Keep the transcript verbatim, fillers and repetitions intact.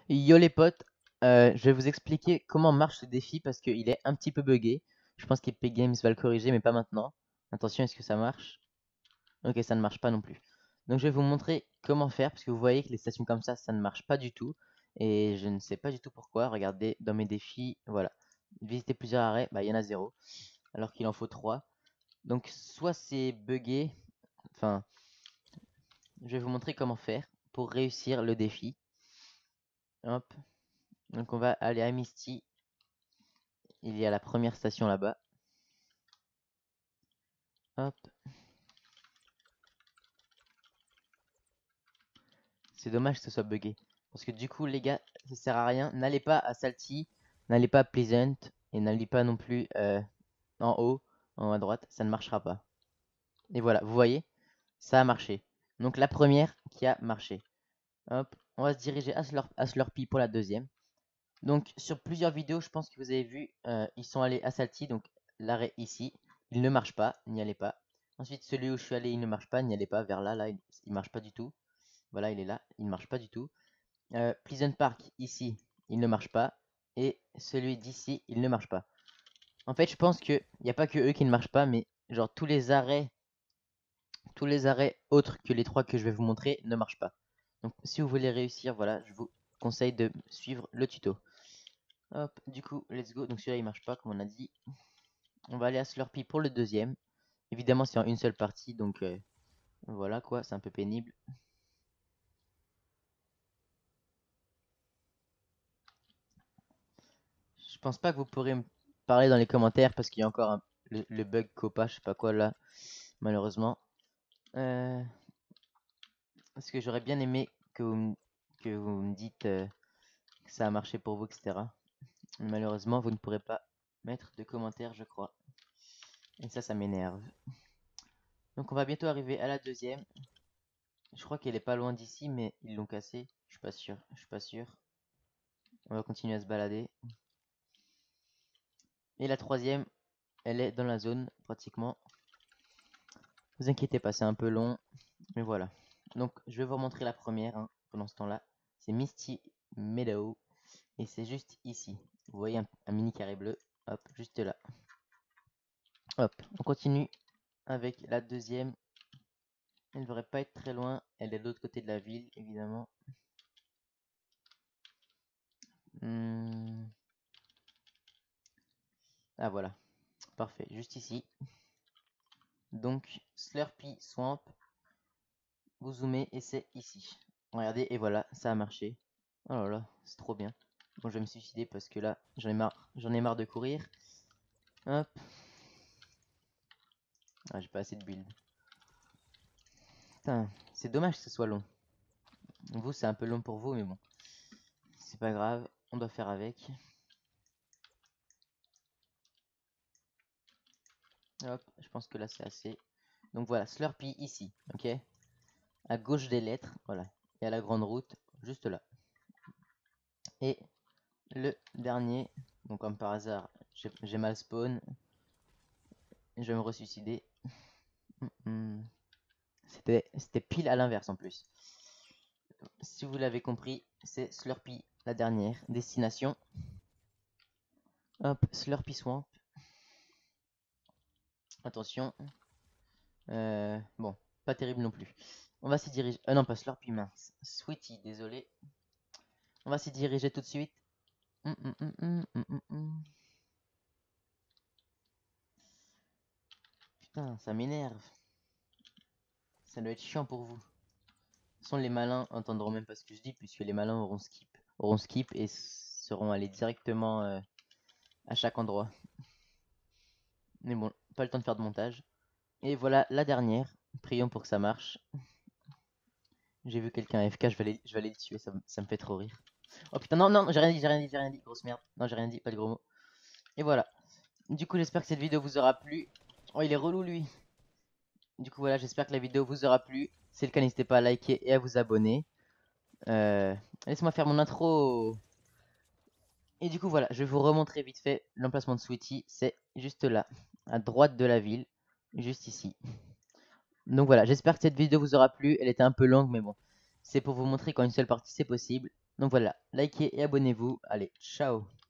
Yo les potes, euh, je vais vous expliquer comment marche ce défi parce qu'il est un petit peu buggé. Je pense qu'Epic Games va le corriger, mais pas maintenant. Attention, est-ce que ça marche? Ok, ça ne marche pas non plus. Donc je vais vous montrer comment faire parce que vous voyez que les stations comme ça, ça ne marche pas du tout. Et je ne sais pas du tout pourquoi. Regardez, dans mes défis, voilà. Visiter plusieurs arrêts, bah il y en a zéro. Alors qu'il en faut trois. Donc soit c'est buggé, enfin, je vais vous montrer comment faire pour réussir le défi. Hop. Donc on va aller à Misty. Il y a la première station là-bas. Hop. C'est dommage que ce soit buggé. Parce que du coup, les gars, ça sert à rien. N'allez pas à Salty, n'allez pas à Pleasant, et n'allez pas non plus euh, en haut, en haut à droite. Ça ne marchera pas. Et voilà, vous voyez, ça a marché. Donc la première qui a marché. Hop, on va se diriger à, Slurp, à Slurpee pour la deuxième. Donc sur plusieurs vidéos, je pense que vous avez vu, euh, ils sont allés à Salty, donc l'arrêt ici. Il ne marche pas, n'y allez pas. Ensuite, celui où je suis allé, il ne marche pas, n'y allez pas. Vers là, là, il ne marche pas du tout. Voilà, il est là, il ne marche pas du tout. Euh, Pleasant Park, ici, il ne marche pas. Et celui d'ici, il ne marche pas. En fait, je pense qu'il n'y a pas que eux qui ne marchent pas, mais genre tous les arrêts, tous les arrêts autres que les trois que je vais vous montrer ne marchent pas. Donc si vous voulez réussir, voilà, je vous conseille de suivre le tuto. Hop, du coup, let's go. Donc celui-là, il marche pas, comme on a dit. On va aller à Slurpee pour le deuxième. Évidemment, c'est en une seule partie, donc euh, voilà quoi, c'est un peu pénible. Je pense pas que vous pourrez me parler dans les commentaires parce qu'il y a encore un- le, le bug Copa, je sais pas quoi là, malheureusement. Euh, parce que j'aurais bien aimé que vous, me- que vous me dites euh, que ça a marché pour vous, et cetera. Malheureusement, vous ne pourrez pas mettre de commentaires, je crois. Et ça, ça m'énerve. Donc on va bientôt arriver à la deuxième. Je crois qu'elle est pas loin d'ici, mais ils l'ont cassée. Je suis pas sûr. Je suis pas sûr. On va continuer à se balader. Et la troisième, elle est dans la zone pratiquement. Vous inquiétez pas, c'est un peu long, mais voilà. Donc je vais vous montrer la première hein, pendant ce temps-là. C'est Misty Meadow et c'est juste ici. Vous voyez un, un mini carré bleu. Hop, juste là. Hop, on continue avec la deuxième. Elle ne devrait pas être très loin. Elle est de l'autre côté de la ville, évidemment. Hmm. Ah voilà, parfait, juste ici. Donc Slurpee Swamp, vous zoomez et c'est ici. Regardez, et voilà, ça a marché. Oh là là, c'est trop bien. Bon, je vais me suicider parce que là, j'en ai marre, j'en ai marre de courir. Hop. Ah, j'ai pas assez de build. Putain, c'est dommage que ce soit long. Vous, c'est un peu long pour vous, mais bon. C'est pas grave, on doit faire avec. Hop, je pense que là, c'est assez. Donc voilà, Slurpee ici, ok? À gauche des lettres, voilà. Il y a la grande route, juste là. Et le dernier, donc comme par hasard, j'ai mal spawn. Je vais me ressuicider. C'était C'était pile à l'inverse en plus. Si vous l'avez compris, c'est Slurpee, la dernière destination. Hop, Slurpee Swamp. Attention. Euh, bon, pas terrible non plus. On va s'y diriger. Ah non, pas Slurpee, mince. Sweetie, désolé. On va s'y diriger tout de suite. Hum, hum, hum, hum, hum, hum, hum. Putain, ça m'énerve. Ça doit être chiant pour vous. Sans les malins entendront même pas ce que je dis, puisque les malins auront skip, auront skip et seront allés directement euh, à chaque endroit. Mais bon, pas le temps de faire de montage. Et voilà la dernière. Prions pour que ça marche. J'ai vu quelqu'un A F K, je vais aller, je vais aller le tuer, ça, me- ça me fait trop rire. Oh putain, non, non, j'ai rien dit, j'ai rien dit, j'ai rien dit, grosse merde. Non, j'ai rien dit, pas de gros mots. Et voilà. Du coup, j'espère que cette vidéo vous aura plu. Oh, il est relou lui. Du coup, voilà, j'espère que la vidéo vous aura plu. Si c'est le cas, n'hésitez pas à liker et à vous abonner. Euh, Laissez-moi faire mon intro. Et du coup, voilà, je vais vous remontrer vite fait l'emplacement de Sweetie. C'est juste là, à droite de la ville, juste ici. Donc voilà, j'espère que cette vidéo vous aura plu. Elle était un peu longue, mais bon, C'est pour vous montrer qu'en une seule partie c'est possible. Donc voilà, likez et abonnez-vous. Allez, ciao!